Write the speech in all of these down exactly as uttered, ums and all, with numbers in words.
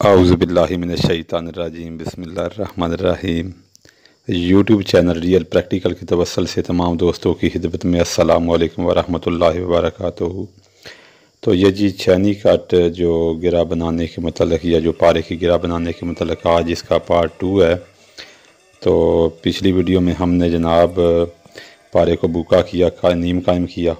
आउज़ुबिल्लाहि मिनश्शैतानिर्रजीम बिस्मिल्लाहिर्रहमानिर्रहीम। YouTube channel real practical की तवस्सुल से तमाम दोस्तों की खिदमत में अस्सलामु अलैकुम वरहमतुल्लाहि वबरकातुहू। तो ये जी छेनी कट जो गिरा बनाने के मतलब या जो पारे की गिरा बनाने के मतलब आज इसका पार्ट टू है। तो पिछली वीडियो में हमने जनाब पारे को बुका किया, का नीम कायम किया।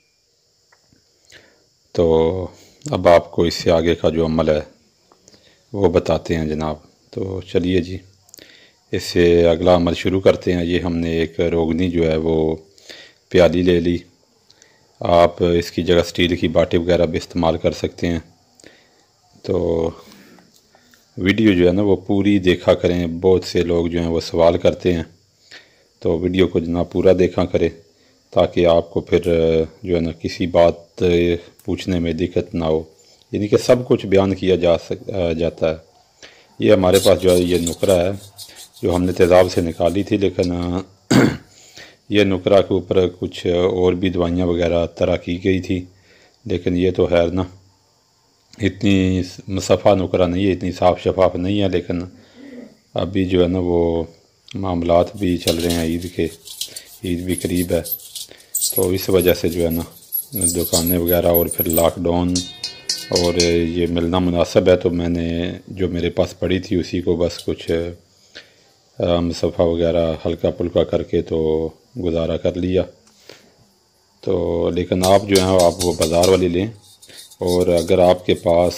तो अब आपको इससे आगे का जो अमल है वो बताते हैं जनाब। तो चलिए जी, इससे अगला अमल शुरू करते हैं। ये हमने एक रोगनी जो है वो प्याली ले ली। आप इसकी जगह स्टील की बाटी वगैरह भी इस्तेमाल कर सकते हैं। तो वीडियो जो है ना वो पूरी देखा करें। बहुत से लोग जो हैं वो सवाल करते हैं, तो वीडियो को जनाब पूरा देखा करें ताकि आपको फिर जो है ना किसी बात पूछने में दिक्कत ना हो। यानी कि सब कुछ बयान किया जा सक जाता है। ये हमारे पास जो है ये नुकरा है जो हमने तेज़ाब से निकाली थी, लेकिन ये नुकरा के ऊपर कुछ और भी दवाइयाँ वगैरह तरह की गई थी, लेकिन ये तो खैर ना इतनी मुसफ़ा नुकरा नहीं है, इतनी साफ़ शफाफ नहीं है। लेकिन अभी जो है ना वो मामलात भी चल रहे हैं, ईद के ईद भी करीब है, तो इस वजह से जो है ना दुकानें वगैरह और फिर लॉकडाउन और ये मिलना मुनासिब है। तो मैंने जो मेरे पास पड़ी थी उसी को बस कुछ मुसफ़ा वगैरह हल्का पुल्का करके तो गुजारा कर लिया। तो लेकिन आप जो है आप वो बाज़ार वाली लें, और अगर आपके पास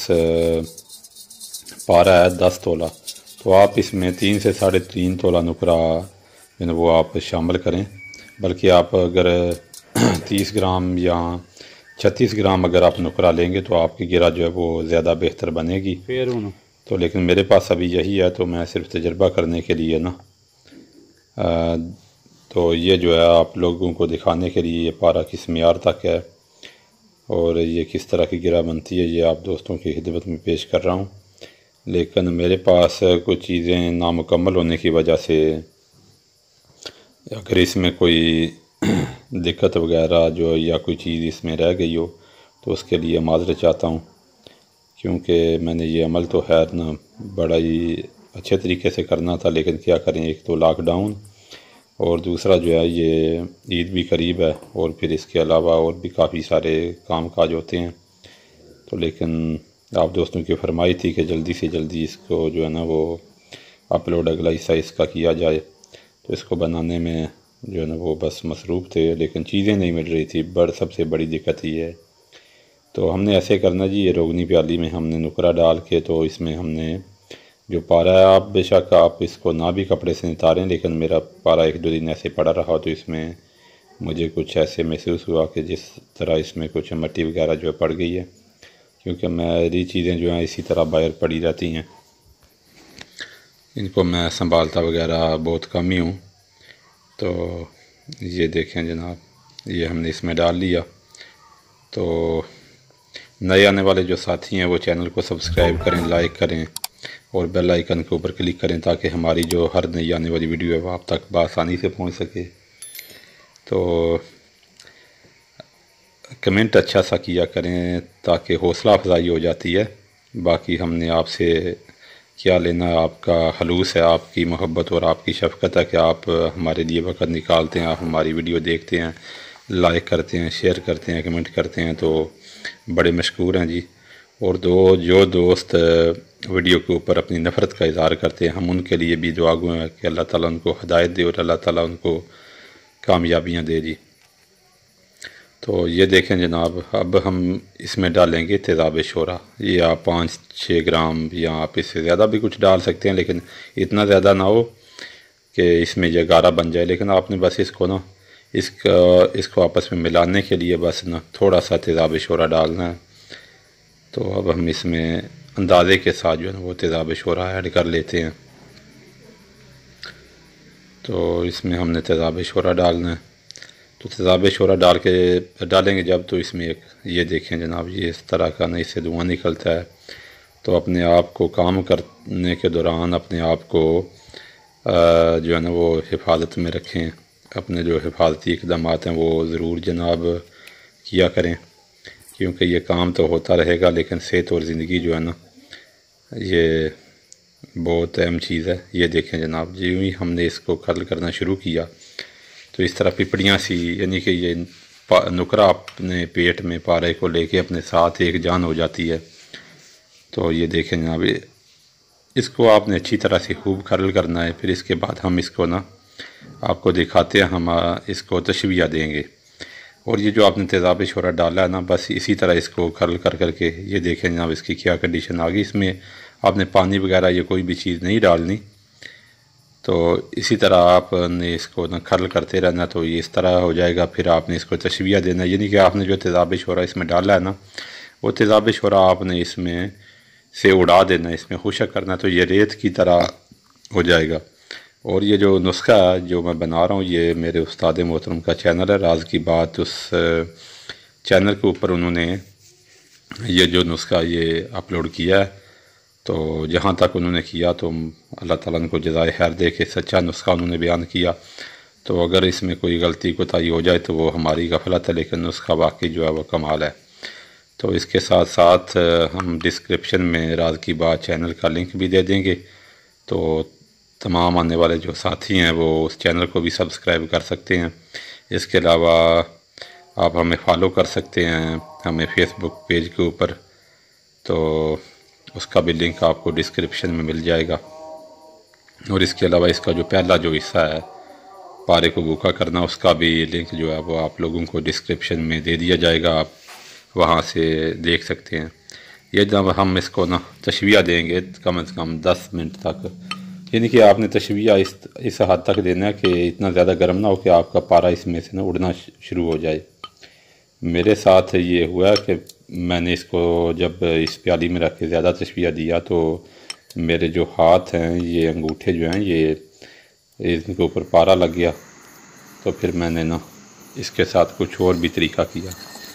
पारा है दस तोला तो आप इसमें तीन से साढ़े तीन तोला नुकरा जो है वो आप शामिल करें। बल्कि आप अगर तीस ग्राम या छत्तीस ग्राम अगर आप नुकरा लेंगे तो आपकी गिरा जो है वो ज़्यादा बेहतर बनेगी। फिर तो लेकिन मेरे पास अभी यही है, तो मैं सिर्फ तजर्बा करने के लिए ना आ, तो ये जो है आप लोगों को दिखाने के लिए ये पारा किस मियार तक है और ये किस तरह की गिरा बनती है, ये आप दोस्तों की खिदमत में पेश कर रहा हूँ। लेकिन मेरे पास कुछ चीज़ें नामुकम्मल होने की वजह से अगर इसमें कोई दिक्कत वगैरह जो या कोई चीज़ इसमें रह गई हो तो उसके लिए माज़रत चाहता हूँ, क्योंकि मैंने ये अमल तो खैर ना बड़ा ही अच्छे तरीके से करना था, लेकिन क्या करें, एक तो लॉकडाउन और दूसरा जो है ये ईद भी करीब है और फिर इसके अलावा और भी काफ़ी सारे काम काज होते हैं। तो लेकिन आप दोस्तों की फरमाई थी कि जल्दी से जल्दी इसको जो है ना वो अपलोड अगला हिस्सा इसका किया जाए, तो इसको बनाने में जो है ना वो बस मसरूफ़ थे, लेकिन चीज़ें नहीं मिल रही थी। बड़ सबसे बड़ी दिक्कत ही है। तो हमने ऐसे करना जी, ये रोगनी प्याली में हमने नुकरा डाल के तो इसमें हमने जो पारा है, आप बेशक आप इसको ना भी कपड़े से नितारें, लेकिन मेरा पारा एक दो दिन ऐसे पड़ा रहा तो इसमें मुझे कुछ ऐसे महसूस हुआ कि जिस तरह इसमें कुछ मट्टी वगैरह जो है पड़ गई है, क्योंकि मेरी चीज़ें जो हैं इसी तरह बाहर पड़ी रहती हैं, इनको मैं संभालता वगैरह बहुत कम ही हूँ। तो ये देखें जनाब, ये हमने इसमें डाल लिया। तो नए आने वाले जो साथी हैं वो चैनल को सब्सक्राइब करें, लाइक करें और बेल आइकन के ऊपर क्लिक करें ताकि हमारी जो हर नई आने वाली वीडियो है वो आप तक बआसानी से पहुंच सके। तो कमेंट अच्छा सा किया करें ताकि हौसला अफजाई हो जाती है। बाकी हमने आपसे क्या लेना, आपका हलूस है, आपकी मोहब्बत और आपकी शफ़क़त है कि आप हमारे लिए वक़्त निकालते हैं, आप हमारी वीडियो देखते हैं, लाइक करते हैं, शेयर करते हैं, कमेंट करते हैं, तो बड़े मशकूर हैं जी। और दो जो दोस्त वीडियो के ऊपर अपनी नफ़रत का इज़हार करते हैं, हम उनके लिए भी दुआ गो हैं कि अल्लाह ताला उनको हिदायत दे और अल्लाह ताला उनको कामयाबियाँ दे जी। तो ये देखें जनाब, अब हम इसमें डालेंगे तेज़ाब शोरा। ये आप पाँच छः ग्राम या आप इससे ज़्यादा भी कुछ डाल सकते हैं, लेकिन इतना ज़्यादा ना हो कि इसमें ये गाढ़ा बन जाए। लेकिन आपने बस इसको ना इसका इसको आपस में मिलाने के लिए बस ना थोड़ा सा तेज़ाब शोरा डालना है। तो अब हम इसमें अंदाज़े के साथ जो है ना वो तेज़ाब शोरा ऐड कर लेते हैं। तो इसमें हमने तेज़ाब शोरा डालना है। तो तेज़ाब शोरा डाल के डालेंगे जब, तो इसमें एक ये देखें जनाब, ये इस तरह का ना इससे धुआं निकलता है। तो अपने आप को काम करने के दौरान अपने आप को जो है ना वो हिफाजत में रखें। अपने जो हिफाजती इक़दाम हैं वो ज़रूर जनाब किया करें, क्योंकि ये काम तो होता रहेगा लेकिन सेहत और ज़िंदगी जो है ना ये बहुत अहम चीज़ है। ये देखें जनाब, जो ही हमने इसको कर्ल करना शुरू किया तो इस तरह पिपड़ियाँ सी, यानी कि ये नुकरा अपने पेट में पारे को लेके अपने साथ एक जान हो जाती है। तो ये देखें जनाब, इसको आपने अच्छी तरह से खूब कर्ल करना है। फिर इसके बाद हम इसको ना आपको दिखाते हैं, हम इसको तशवीया देंगे। और ये जो आपने तेज़ाब शोरा डाला है ना, बस इसी तरह इसको कर्ल कर करके, ये देखें जनाब इसकी क्या कंडीशन आ गई। इसमें आपने पानी वगैरह ये कोई भी चीज़ नहीं डालनी। तो इसी तरह आपने इसको ना कर्ल करते रहना, तो ये इस तरह हो जाएगा। फिर आपने इसको तशवीया देना, यानी कि आपने जो तेज़ाब शोरा इसमें डाला है ना, वो तेज़ाब शोरा आपने इसमें से उड़ा देना, इसमें खुशक करना, तो ये रेत की तरह हो जाएगा। और ये जो नुस्खा जो मैं बना रहा हूँ, ये मेरे उस्ताद मोहतरम का चैनल है राज की बात। उस चैनल के ऊपर उन्होंने ये जो नुस्खा ये अपलोड किया है। तो जहाँ तक उन्होंने किया तो अल्लाह ताला उनको जज़ाए खैर दे के सच्चा नुस्खा उन्होंने बयान किया। तो अगर इसमें कोई गलती कोताही हो जाए तो वो हमारी गफलत है, लेकिन नुस्खा वाकई जो है वो कमाल है। तो इसके साथ साथ हम डिस्क्रिप्शन में राज की बात चैनल का लिंक भी दे देंगे। तो तमाम आने वाले जो साथी हैं वो उस चैनल को भी सब्सक्राइब कर सकते हैं। इसके अलावा आप हमें फॉलो कर सकते हैं हमें फेसबुक पेज के ऊपर, तो उसका भी लिंक आपको डिस्क्रिप्शन में मिल जाएगा। और इसके अलावा इसका जो पहला जो हिस्सा है पारे को भूखा करना, उसका भी लिंक जो है वो आप लोगों को डिस्क्रिप्शन में दे दिया जाएगा, आप वहाँ से देख सकते हैं। ये जब हम इसको ना तशवीया देंगे कम से कम दस मिनट तक, यानी कि आपने तशवीया इस इस हद तक देना है कि इतना ज़्यादा गर्म ना हो कि आपका पारा इसमें से ना उड़ना शुरू हो जाए। मेरे साथ ये हुआ कि मैंने इसको जब इस प्याली में रख के ज़्यादा तशवीया दिया तो मेरे जो हाथ हैं, ये अंगूठे जो हैं, ये इनके ऊपर पारा लग गया। तो फिर मैंने ना इसके साथ कुछ और भी तरीका किया।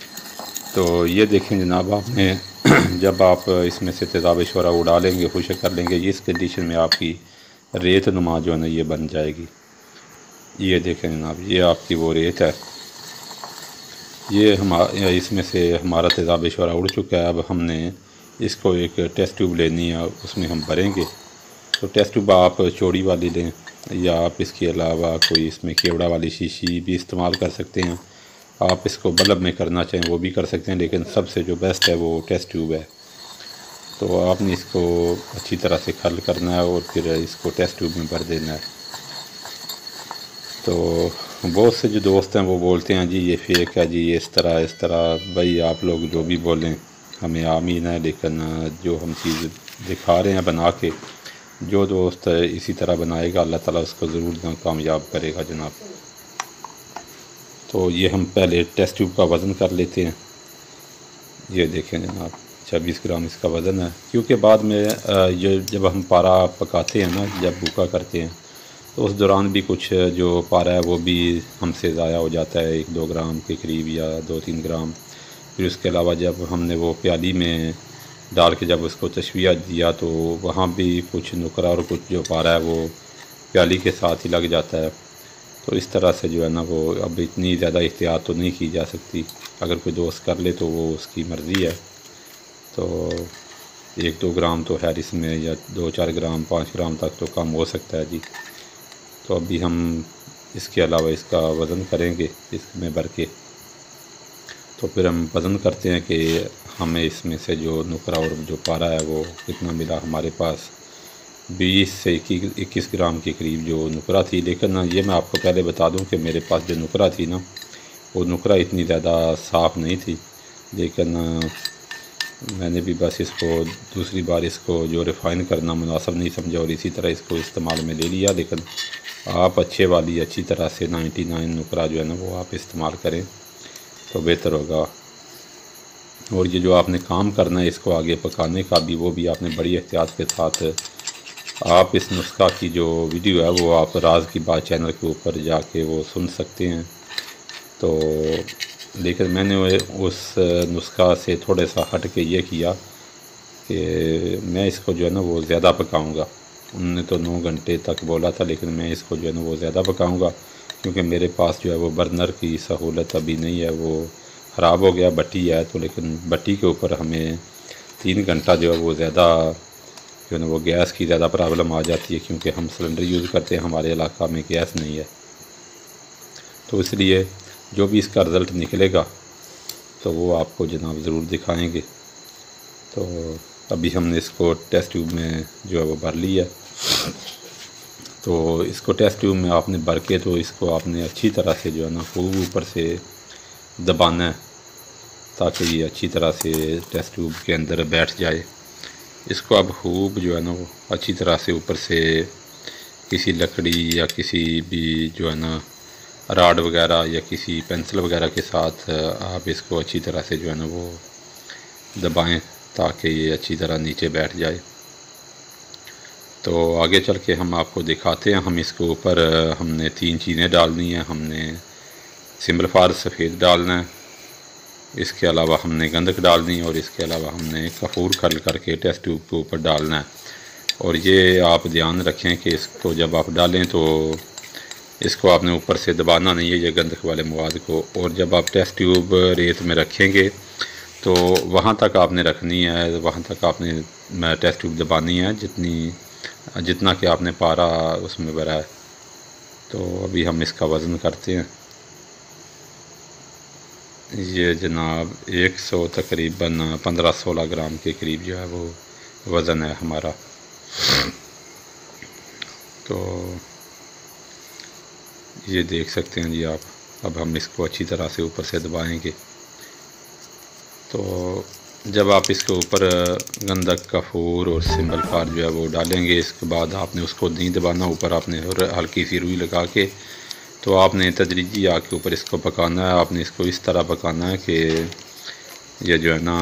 तो ये देखें जनाब, आपने जब आप इसमें से तेज़ाब शोरा उड़ा लेंगे, खुशक कर लेंगे, इस कंडीशन में आपकी रेत नुमा जो है ना ये बन जाएगी। ये देखें जनाब, ये आपकी वो रेत है। ये हमारा इसमें से हमारा तेज़ाब शोरा उड़ चुका है। अब हमने इसको एक टेस्ट ट्यूब लेनी है, उसमें हम भरेंगे। तो टेस्ट ट्यूब आप चौड़ी वाली लें, या आप इसके अलावा कोई इसमें केवड़ा वाली शीशी भी इस्तेमाल कर सकते हैं। आप इसको बल्ब में करना चाहें वो भी कर सकते हैं, लेकिन सबसे जो बेस्ट है वो टेस्ट ट्यूब है। तो आपने इसको अच्छी तरह से कर्ल करना है और फिर इसको टेस्ट ट्यूब में भर देना है। तो बहुत से जो दोस्त हैं वो बोलते हैं जी ये फेक है, जी ये इस तरह इस तरह। भाई आप लोग जो भी बोलें हमें आमीन है, लेकिन जो हम चीज़ दिखा रहे हैं बना के, जो दोस्त इसी तरह बनाएगा अल्लाह ताला उसको ज़रूर कामयाब करेगा जनाब। तो ये हम पहले टेस्ट ट्यूब का वज़न कर लेते हैं। ये देखें जनाब, छब्बीस ग्राम इसका वज़न है। क्योंकि बाद में ये जब हम पारा पकाते हैं ना, जब भूखा करते हैं, तो उस दौरान भी कुछ जो पारा है वो भी हमसे ज़ाया हो जाता है, एक दो ग्राम के करीब या दो तीन ग्राम। फिर उसके अलावा जब हमने वो प्याली में डाल के जब उसको तशवीया दिया तो वहाँ भी कुछ नुकरा और कुछ जो पारा है वो प्याली के साथ ही लग जाता है। तो इस तरह से जो है ना वो अब इतनी ज़्यादा एहतियात तो नहीं की जा सकती। अगर कोई दोस्त कर ले तो वो उसकी मर्ज़ी है। तो एक दो ग्राम तो खैर इसमें, या दो चार ग्राम पाँच ग्राम तक तो कम हो सकता है जी। तो अभी हम इसके अलावा इसका वज़न करेंगे इसमें भर के। तो फिर हम वज़न करते हैं कि हमें इसमें से जो नुकरा और जो पारा है वो कितना मिला। हमारे पास बीस से इक्कीस ग्राम के करीब जो नुकरा थी। लेकिन ये मैं आपको पहले बता दूं कि मेरे पास जो नुकरा थी ना, वो नुकरा इतनी ज़्यादा साफ़ नहीं थी। लेकिन मैंने भी बस इसको दूसरी बार इसको जो रिफ़ाइन करना मुनासिब नहीं समझा और इसी तरह इसको इस्तेमाल में ले लिया। लेकिन आप अच्छे वाली अच्छी तरह से नाइन्टी नाइन नुकरा जो है ना वो आप इस्तेमाल करें तो बेहतर होगा। और ये जो आपने काम करना है इसको आगे पकाने का भी, वो भी आपने बड़ी एहतियात के साथ, आप इस नुस्खा की जो वीडियो है वो आप राज की बात चैनल के ऊपर जाके वो सुन सकते हैं। तो लेकिन मैंने उस नुस्खा से थोड़ा सा हट के ये किया कि मैं इसको जो है ना वो ज़्यादा पकाऊंगा। उन्होंने तो नौ घंटे तक बोला था, लेकिन मैं इसको जो है ना वो ज़्यादा पकाऊंगा क्योंकि मेरे पास जो है वो बर्नर की सहूलत अभी नहीं है, वो ख़राब हो गया, भट्टी है। तो लेकिन भट्टी के ऊपर हमें तीन घंटा जो है वो ज़्यादा जो है ना वो गैस की ज़्यादा प्रॉब्लम आ जाती है, क्योंकि हम सिलेंडर यूज़ करते हैं, हमारे इलाका में गैस नहीं है। तो इसलिए जो भी इसका रिज़ल्ट निकलेगा तो वो आपको जनाब ज़रूर दिखाएंगे। तो अभी हमने इसको टेस्ट ट्यूब में जो है वो भर लिया। तो इसको टेस्ट ट्यूब में आपने भर के तो इसको आपने अच्छी तरह से जो है ना खूब ऊपर से दबाना है, ताकि ये अच्छी तरह से टेस्ट ट्यूब के अंदर बैठ जाए। इसको अब खूब जो है ना वो अच्छी तरह से ऊपर से किसी लकड़ी या किसी भी जो है ना राड वगैरह या किसी पेंसिल वगैरह के साथ आप इसको अच्छी तरह से जो है ना वो दबाएं, ताकि ये अच्छी तरह नीचे बैठ जाए। तो आगे चल के हम आपको दिखाते हैं। हम इसके ऊपर हमने तीन चीज़ें डालनी हैं। हमने सिम्बलफार सफ़ेद डालना है, इसके अलावा हमने गंधक डालनी है, और इसके अलावा हमने कपूर खल करके टेस्ट ट्यूब के ऊपर डालना है। और ये आप ध्यान रखें कि इसको जब आप डालें तो इसको आपने ऊपर से दबाना नहीं है, ये गंधक वाले मवाद को। और जब आप टेस्ट ट्यूब रेत में रखेंगे तो वहाँ तक आपने रखनी है, वहाँ तक आपने टेस्ट ट्यूब दबानी है जितनी जितना कि आपने पारा उसमें भरा है। तो अभी हम इसका वज़न करते हैं। ये जनाब एक सौ तकरीबन पंद्रह सोलह ग्राम के करीब जो है वो वज़न है हमारा। तो ये देख सकते हैं जी आप। अब हम इसको अच्छी तरह से ऊपर से दबाएंगे। तो जब आप इसके ऊपर गंधक, कपूर और सिम्बलफार जो है वो डालेंगे, इसके बाद आपने उसको नहीं दबाना, ऊपर आपने हल्की सी रुई लगा के तो आपने तदरीजी आग के ऊपर इसको पकाना है। आपने इसको इस तरह पकाना है कि ये जो है ना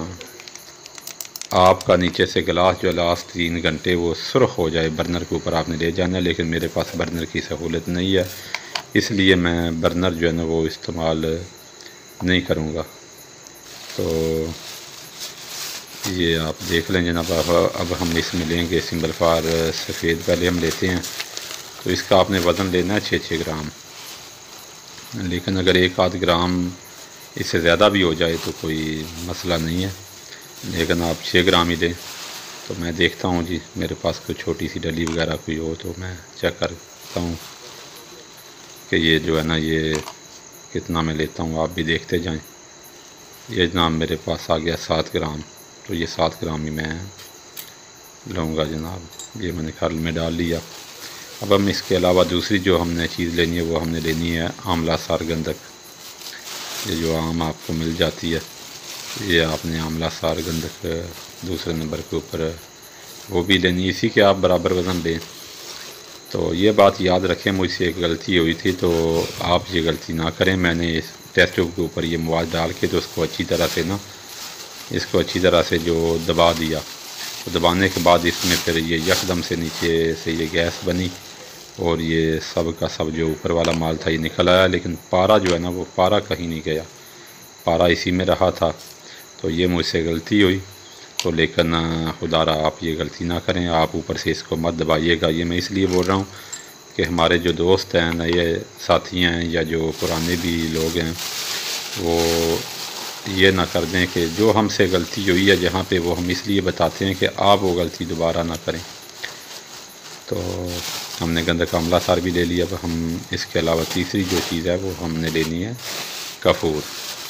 आपका नीचे से गिलास जो लास्ट तीन घंटे वो सुर्ख हो जाए। बर्नर के ऊपर आपने ले जाना है, लेकिन मेरे पास बर्नर की सहूलत नहीं है, इसलिए मैं बर्नर जो है ना वो इस्तेमाल नहीं करूँगा। तो ये आप देख लें जनाब। अब हम इसमें लेंगे सिम्बलफार सफ़ेद, पहले हम लेते हैं। तो इसका आपने वज़न लेना है छः छः ग्राम, लेकिन अगर एक आध ग्राम इससे ज़्यादा भी हो जाए तो कोई मसला नहीं है, लेकिन आप छः ग्राम ही लें। तो मैं देखता हूँ जी, मेरे पास कोई छोटी सी डली वगैरह कोई हो तो मैं चेक करता हूँ कि ये जो है ना ये कितना मैं लेता हूँ। आप भी देखते जाएं। ये जनाब मेरे पास आ गया सात ग्राम, तो ये सात ग्राम ही मैं लूँगा जनाब। ये मैंने खल में डाल लिया। अब हम इसके अलावा दूसरी जो हमने चीज़ लेनी है वो हमने लेनी है आंवला सार गंधक। ये जो आम आपको मिल जाती है, ये आपने आंवला सार गंधक दूसरे नंबर के ऊपर वो भी लेनी है। इसी के आप बराबर वज़न लें। तो ये बात याद रखें, मुझसे एक गलती हुई थी, तो आप ये गलती ना करें। मैंने इस टेस्ट ट्यूब के ऊपर ये मवाद डाल के तो उसको अच्छी तरह से ना इसको अच्छी तरह से जो दबा दिया। तो दबाने के बाद इसमें फिर ये यकदम से नीचे से ये गैस बनी और ये सब का सब जो ऊपर वाला माल था ये निकल आया, लेकिन पारा जो है ना वो पारा कहीं नहीं गया, पारा इसी में रहा था। तो ये मुझसे गलती हुई। तो लेकिन खुदारा आप ये गलती ना करें, आप ऊपर से इसको मत दबाइएगा। ये मैं इसलिए बोल रहा हूँ कि हमारे जो दोस्त हैं, नए साथी हैं या जो पुराने भी लोग हैं, वो ये ना कर दें कि जो हमसे गलती हुई है जहाँ पे, वो हम इसलिए बताते हैं कि आप वो गलती दोबारा ना करें। तो हमने गंधक आंवला सार भी ले लिया। अब हम इसके अलावा तीसरी जो चीज़ है वो हमने लेनी है कपूर।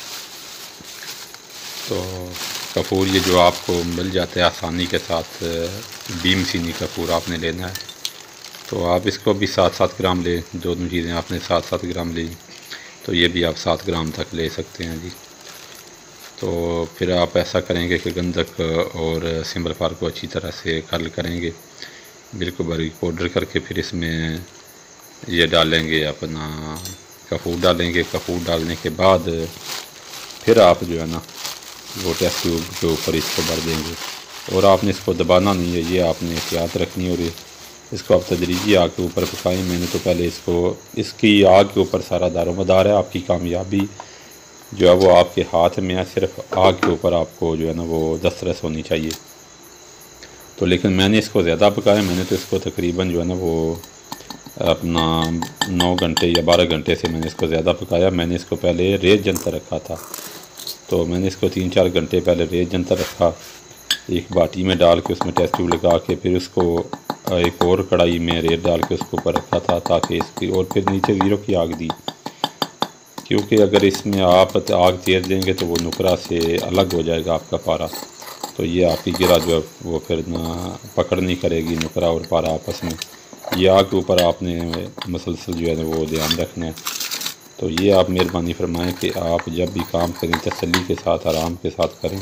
तो कपूर ये जो आपको मिल जाता है आसानी के साथ, बीम सीनी कपूर आपने लेना है। तो आप इसको भी सात सात ग्राम लें, दोनों चीज़ें आपने सात सात ग्राम ली, तो ये भी आप सात ग्राम तक ले सकते हैं जी। तो फिर आप ऐसा करेंगे कि गंधक और सिम्बलफार को अच्छी तरह से कर्ल करेंगे, बिल्कुल बारीक पाउडर करके फिर इसमें ये डालेंगे, अपना कपूर डालेंगे। कपूर डालने के बाद फिर आप जो है ना वो टेस्ट ट्यूब के ऊपर इसको भर देंगे, और आपने इसको दबाना नहीं है, ये आपने एहतियात रखनी है। और इसको आप तदरीजी आग के ऊपर पकाएं। मैंने तो पहले इसको इसकी आग के ऊपर सारा दारोमदार है। आपकी कामयाबी जो है वो आपके हाथ में है, सिर्फ आग के ऊपर आपको जो है ना वो दस्तरस होनी चाहिए। तो लेकिन मैंने इसको ज़्यादा पकाया, मैंने तो इसको तकरीबन जो है ना वो अपना नौ घंटे या बारह घंटे से मैंने इसको ज़्यादा पकाया। मैंने इसको पहले रेत जंतर रखा था, तो मैंने इसको तीन चार घंटे पहले रेत जंतर रखा। एक बाटी में डाल के उसमें टेस्ट ट्यूब लगा के फिर उसको एक और कढ़ाई में रेत डाल के उसके ऊपर रखा था ताकि इसकी, और फिर नीचे ज़ीरो की आग दी, क्योंकि अगर इसमें आप आग तेज़ देंगे तो वो नुकरा से अलग हो जाएगा आपका पारा, तो ये आपकी गिरा जो है वो फिर ना पकड़ नहीं करेगी नुकरा और पारा आपस में। ये आग के ऊपर आपने मसलसल जो है वो ध्यान रखना है। तो ये आप मेहरबानी फरमाएं कि आप जब भी काम करें तसल्ली के साथ आराम के साथ करें।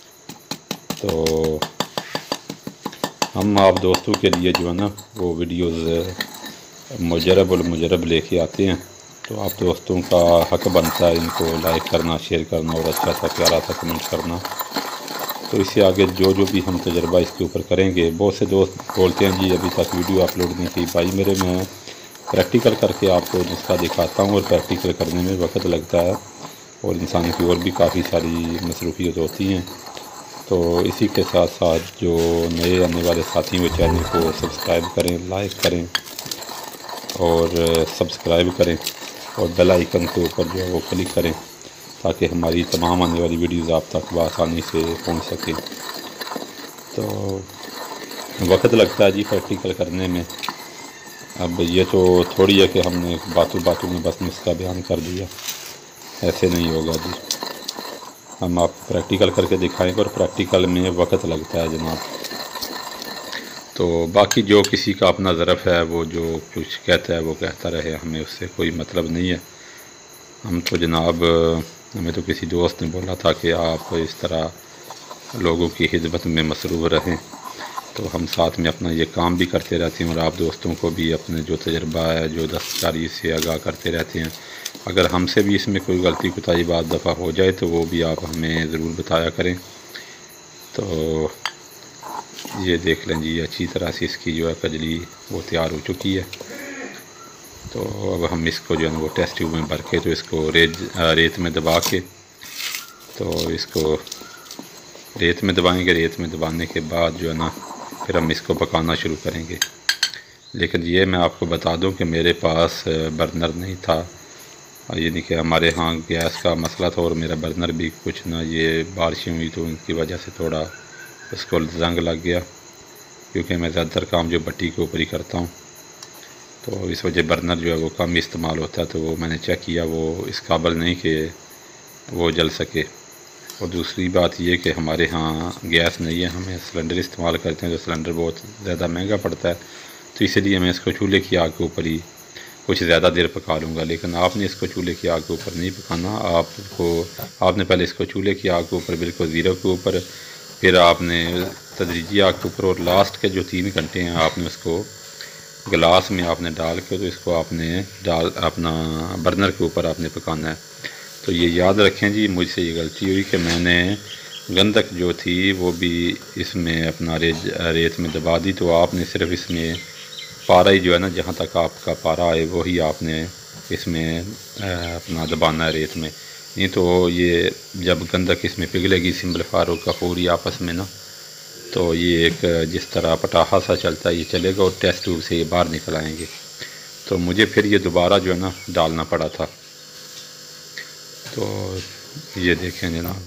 तो हम आप दोस्तों के लिए जो है ना वो वीडियोज़ मुजरब और मुजरब लेके आते हैं, तो आप दोस्तों का हक बनता है इनको लाइक करना, शेयर करना और अच्छा सा प्यारा सा कमेंट करना। तो इससे आगे जो जो भी हम तजर्बा इसके ऊपर करेंगे, बहुत से दोस्त बोलते हैं जी अभी तक वीडियो अपलोड नहीं की। भाई मेरे मैं प्रैक्टिकल करके आपको नुस्खा दिखाता हूँ और प्रैक्टिकल करने में वक्त लगता है और इंसान की और भी काफ़ी सारी मसरूफियत होती हैं। तो इसी के साथ साथ जो नए आने वाले साथी वो चैनल को सब्सक्राइब करें, लाइक करें और सब्सक्राइब करें और बेल आइकन के ऊपर जो है वो क्लिक करें ताकि हमारी तमाम आने वाली वीडियोज़ आप तक बआसानी से पहुंच सकें। तो वक्त लगता है जी प्रैक्टिकल करने में। अब ये तो थोड़ी है कि हमने बातों बातों में बस नुस्खा बयान कर दिया, ऐसे नहीं होगा जी। हम आप प्रैक्टिकल करके दिखाएंगे और प्रैक्टिकल में वक्त लगता है जनाब। तो बाकी जो किसी का अपना ज़रफ़ है वो जो कुछ कहता है वो कहता रहे, हमें उससे कोई मतलब नहीं है। हम तो जनाब, हमें तो किसी दोस्त ने बोला था कि आप इस तरह लोगों की खिदमत में मसरूफ़ रहें, तो हम साथ में अपना ये काम भी करते रहते हैं और आप दोस्तों को भी अपने जो तजर्बा है, जो दस्तकारी से आगाह करते रहते हैं। अगर हमसे भी इसमें कोई गलती कोताही बाद दफ़ा हो जाए तो वो भी आप हमें ज़रूर बताया करें। तो ये देख लें जी, अच्छी तरह से इसकी जो है कजली वो तैयार हो चुकी है। तो अब हम इसको जो है ना वो टेस्ट ट्यूब में भर के तो इसको रेत रेत में दबा के, तो इसको रेत में दबाएंगे। रेत में दबाने के बाद जो है ना फिर हम इसको पकाना शुरू करेंगे। लेकिन ये मैं आपको बता दूं कि मेरे पास बर्नर नहीं था, यानी कि हमारे यहाँ गैस का मसला था और मेरा बर्नर भी कुछ ना ये बारिशें हुई तो उनकी वजह से थोड़ा उसको जंग लग गया, क्योंकि मैं ज़्यादातर काम जो भट्टी के ऊपर ही करता हूँ, तो इस वजह बर्नर जो है वो कम इस्तेमाल होता है। तो वो मैंने चेक किया, वो इस काबिल नहीं कि वो जल सके। और दूसरी बात ये कि हमारे यहाँ गैस नहीं है, हमें सिलेंडर इस्तेमाल करते हैं, तो सिलेंडर बहुत ज़्यादा महंगा पड़ता है, तो इसलिए मैं इसको चूल्हे की आग के ऊपर ही कुछ ज़्यादा देर पका लूँगा। लेकिन आपने इसको चूल्हे की आग के ऊपर नहीं पकाना, आपको आपने पहले इसको चूल्हे की आग के ऊपर बिल्कुल ज़ीरो के ऊपर, फिर आपने तदरीजी आग के ऊपर, और लास्ट के जो तीन घंटे हैं आपने उसको गिलास में आपने डाल के तो इसको आपने डाल अपना बर्नर के ऊपर आपने पकाना है। तो ये याद रखें जी, मुझसे ये गलती हुई कि मैंने गंधक जो थी वो भी इसमें अपना रेत रेत में दबा दी। तो आपने सिर्फ इसमें पारा ही जो है ना, जहाँ तक आपका पारा आए वही आपने इसमें अपना दबाना है रेत में, नहीं तो ये जब गंधक इसमें पिघलेगी सिम्बलफार और कपूरी आपस में ना, तो ये एक जिस तरह पटाखा सा चलता है ये चलेगा और टेस्ट ट्यूब से ये बाहर निकल आएंगे। तो मुझे फिर ये दोबारा जो है ना डालना पड़ा था। तो ये देखें जनाब,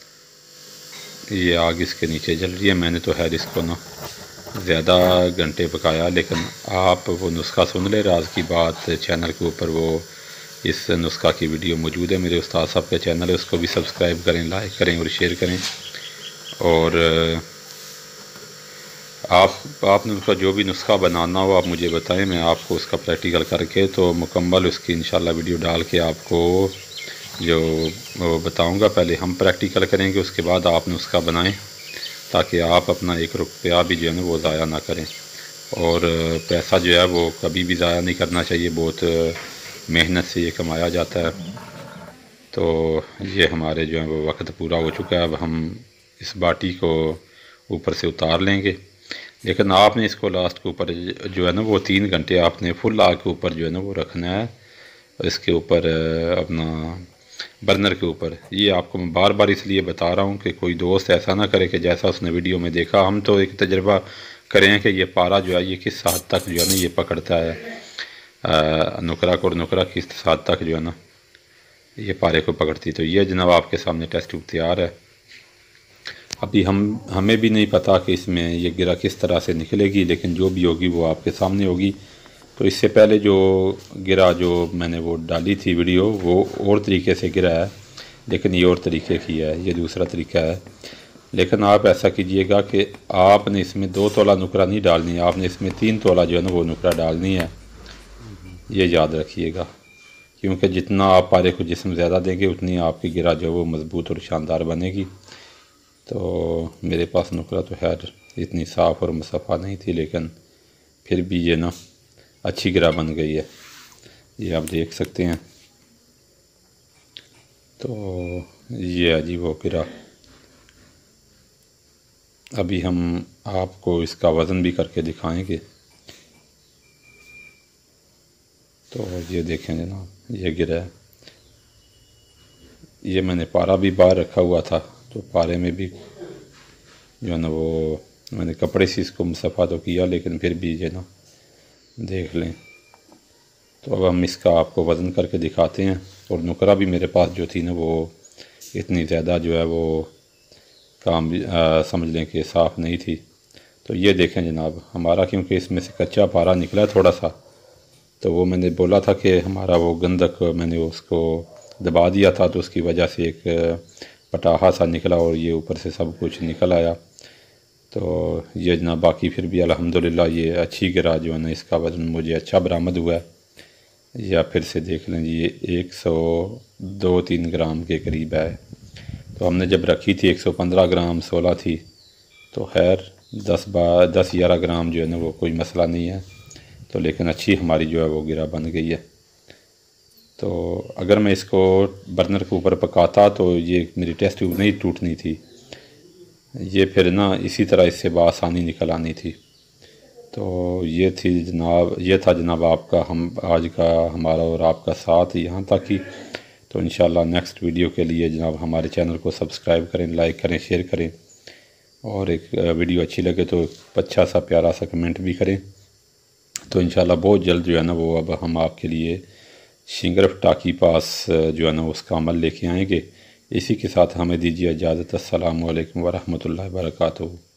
ये आग इसके नीचे जल रही है। मैंने तो खैर इसको ना ज़्यादा घंटे पकाया, लेकिन आप वो नुस्खा सुन ले, राज की बात चैनल के ऊपर वो इस नुस्खा की वीडियो मौजूद है, मेरे उस्ताद साहब का चैनल है, उसको भी सब्सक्राइब करें, लाइक करें और शेयर करें। और आप आपने उसका जो भी नुस्खा बनाना हो आप मुझे बताएं, मैं आपको उसका प्रैक्टिकल करके तो मुकम्मल उसकी इंशाल्लाह वीडियो डाल के आपको जो वो बताऊंगा। पहले हम प्रैक्टिकल करेंगे, उसके बाद आप नुस्खा बनाएं ताकि आप अपना एक रुपया भी जो है ना वो ज़ाया ना करें। और पैसा जो है वो कभी भी ज़ाया नहीं करना चाहिए, बहुत मेहनत से ये कमाया जाता है। तो ये हमारे जो है वो वक्त पूरा हो चुका है। अब हम इस बाटी को ऊपर से उतार लेंगे, लेकिन आपने इसको लास्ट के ऊपर जो है ना वो तीन घंटे आपने फुल आग के ऊपर जो है ना वो रखना है, इसके ऊपर अपना बर्नर के ऊपर। ये आपको मैं बार बार इसलिए बता रहा हूँ कि कोई दोस्त ऐसा ना करे कि जैसा उसने वीडियो में देखा। हम तो एक तजर्बा करें कि ये पारा जो है ये किस हद तक जो है ना ये पकड़ता है नुकरा को, और नुकरा किस हद तक जो है ना ये पारे को पकड़ती। तो ये जनाब आपके सामने टेस्ट ट्यूब तैयार है। अभी हम हमें भी नहीं पता कि इसमें ये गिरा किस तरह से निकलेगी, लेकिन जो भी होगी वो आपके सामने होगी। तो इससे पहले जो गिरा जो मैंने वो डाली थी वीडियो, वो और तरीके से गिरा है, लेकिन ये और तरीके की है, ये दूसरा तरीका है। लेकिन आप ऐसा कीजिएगा कि आपने इसमें दो तोला नुकरा नहीं डालनी है, आपने इसमें तीन तोला जो है ना वो नुकरा डालनी है, ये याद रखिएगा। क्योंकि जितना आप पारे को जिस्म ज़्यादा देंगे उतनी आपकी गिरा जो है वो मज़बूत और शानदार बनेगी। तो मेरे पास नुकरा तो खैर इतनी साफ़ और मुसफ़ा नहीं थी, लेकिन फिर भी ये ना अच्छी गिरा बन गई है, ये आप देख सकते हैं। तो ये है जी वो गिरा। अभी हम आपको इसका वज़न भी करके दिखाएंगे। तो ये देखें जनाब, ये गिरा है। ये मैंने पारा भी बाहर रखा हुआ था, तो पारे में भी जो है ना वो मैंने कपड़े से इसको मुसफ़ा तो किया, लेकिन फिर भी ये ना देख लें। तो अब हम इसका आपको वज़न करके दिखाते हैं। और नुकरा भी मेरे पास जो थी ना वो इतनी ज़्यादा जो है वो काम आ, समझ लें कि साफ़ नहीं थी। तो ये देखें जनाब, हमारा क्योंकि इसमें से कच्चा पारा निकला थोड़ा सा, तो वो मैंने बोला था कि हमारा वो गंधक मैंने उसको दबा दिया था, तो उसकी वजह से एक पटाखा सा निकला और ये ऊपर से सब कुछ निकल आया। तो ये जनाब बाकी फिर भी अल्हम्दुलिल्लाह ये अच्छी गिरा जो है ना, इसका वज़न मुझे अच्छा बरामद हुआ है। या फिर से देख लें जी, ये एक सौ दो तीन ग्राम के करीब है। तो हमने जब रखी थी एक सौ पंद्रह ग्राम सोलह थी, तो खैर दस बा दस ग्यारह ग्राम जो है ना वो कोई मसला नहीं है। तो लेकिन अच्छी हमारी जो है वो गिरा बन गई है। तो अगर मैं इसको बर्नर के ऊपर पकाता तो ये मेरी टेस्ट ट्यूब नहीं टूटनी थी, ये फिर ना इसी तरह इससे बआसानी निकल आनी थी। तो ये थी जनाब, ये था जनाब आपका हम आज का हमारा और आपका साथ यहाँ तक ही। तो इंशाल्लाह नेक्स्ट वीडियो के लिए जनाब हमारे चैनल को सब्सक्राइब करें, लाइक करें, शेयर करें, और एक वीडियो अच्छी लगे तो अच्छा सा प्यारा सा कमेंट भी करें। तो इंशाल्लाह बहुत जल्द जो है ना वो अब हम आपके लिए शिंगरफ टाकी पास जो है ना उसका अमल लेके आएंगे। इसी के साथ हमें दीजिए इजाज़त। अस्सलामु अलैकुम वरहमतुल्लाहि वबरकातुहू।